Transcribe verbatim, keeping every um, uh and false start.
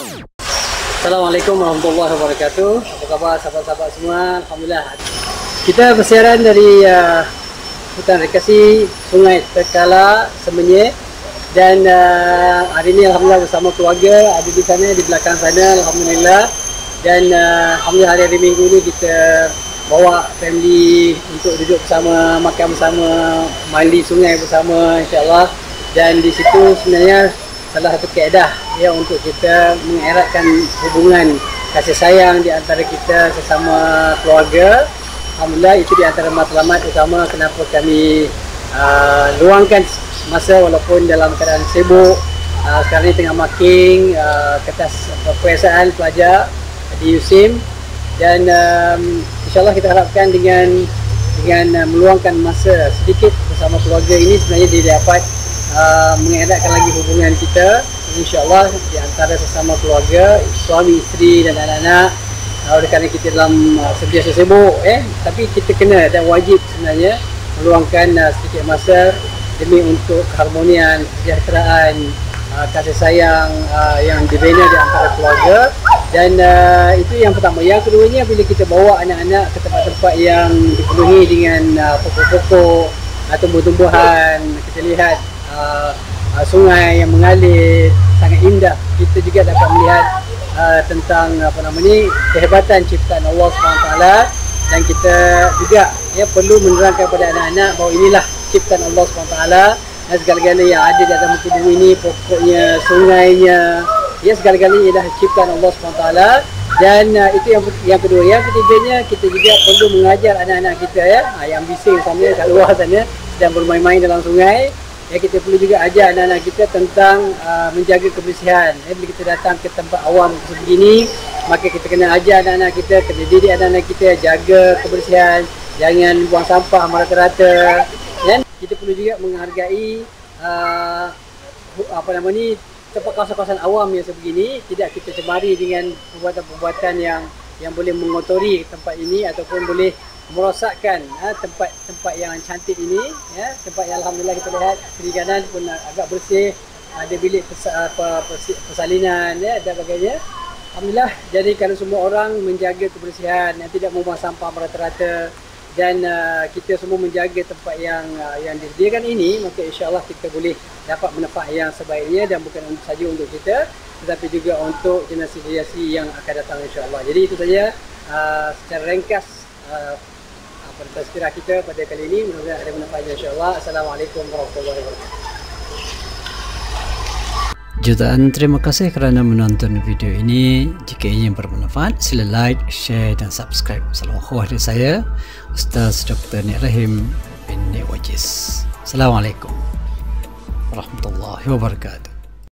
Assalamualaikum warahmatullahi wabarakatuh. Apa khabar sahabat-sahabat semua? Alhamdulillah. Kita bersiaran dari uh, hutan rekreasi Sungai Terkala Semenyih, dan uh, hari ini alhamdulillah bersama keluarga ada di sana, di belakang sana, alhamdulillah. Dan uh, alhamdulillah hari-hari minggu ni kita bawa family untuk duduk bersama, makan bersama, mandi sungai bersama, insya-Allah. Dan di situ sebenarnya salah satu kaedah ya untuk kita mengeratkan hubungan kasih sayang di antara kita sesama keluarga. Alhamdulillah itu di antara matlamat utama kenapa kami uh, luangkan masa walaupun dalam keadaan sibuk. Uh, sekarang ni tengah marking uh, kertas perpiasaan pelajar di U S I M, dan um, insyaAllah kita harapkan dengan dengan uh, meluangkan masa sedikit bersama keluarga ini sebenarnya dia dapat uh, mengeratkan lagi hubungan kita insyaAllah di antara sesama keluarga, suami, isteri dan anak-anak. Uh, oleh kerana kita dalam uh, sentiasa sibuk eh, tapi kita kena dan wajib sebenarnya meluangkan uh, sedikit masa demi untuk keharmonian, kesejahteraan, uh, kasih sayang uh, yang dibina di antara keluarga. Dan uh, itu yang pertama. Yang keduanya, bila kita bawa anak-anak ke tempat-tempat yang dipenuhi dengan uh, pokok-pokok atau tumbuh-tumbuhan, kita lihat uh, uh, sungai yang mengalir sangat indah. Kita juga dapat melihat uh, tentang apa nama ni, kehebatan ciptaan Allah subhanahu wa taala, dan kita juga ya perlu menerangkan kepada anak-anak bahawa inilah ciptaan Allah subhanahu wa taala, dan segala-galanya yang ada di atas muka bumi ini, pokoknya, sungainya, ya segala-galanya ialah ciptaan Allah subhanahu wa taala. Dan uh, itu yang yang kedua. Yang ketiganya, kita juga perlu mengajar anak-anak kita ya, uh, yang bising sana kat luar sana sedang bermain-main dalam sungai. Ya, kita perlu juga ajar anak-anak kita tentang uh, menjaga kebersihan. Ya, bila kita datang ke tempat awam seperti ini, maka kita kena ajar anak-anak kita, kena didik anak-anak kita jaga kebersihan, jangan buang sampah merata-rata. Dan kita perlu juga menghargai uh, apa nama ni, tempat kawasan-kawasan awam yang sebegini, tidak kita cemari dengan perbuatan-perbuatan yang yang boleh mengotori tempat ini ataupun boleh merosakkan ha, tempat-tempat yang cantik ini ya, tempat yang alhamdulillah kita lihat kiri kanan pun agak bersih, ada bilik pes, apa, pes, persalinan ya, dan sebagainya. Alhamdulillah. Jadi kalau semua orang menjaga kebersihan, yang tidak membuang sampah merata-rata, dan uh, kita semua menjaga tempat yang uh, yang disediakan ini, maka insya-Allah kita boleh dapat manfaat yang sebaiknya, dan bukan saja untuk kita tetapi juga untuk generasi-generasi yang akan datang insya-Allah. Jadi itu saja uh, secara ringkas uh, apa tazkirah kita pada kali ini. Mudah-mudahan ada manfaatnya insya-Allah. Assalamualaikum warahmatullahi wabarakatuh. Jutaan terima kasih kerana menonton video ini. Jika ingin bermanfaat, sila like, share dan subscribe. Salam akhwah dari saya, Ustaz Doktor Nik Rahim bin Nik Wajiz. Assalamualaikum warahmatullahi wabarakatuh.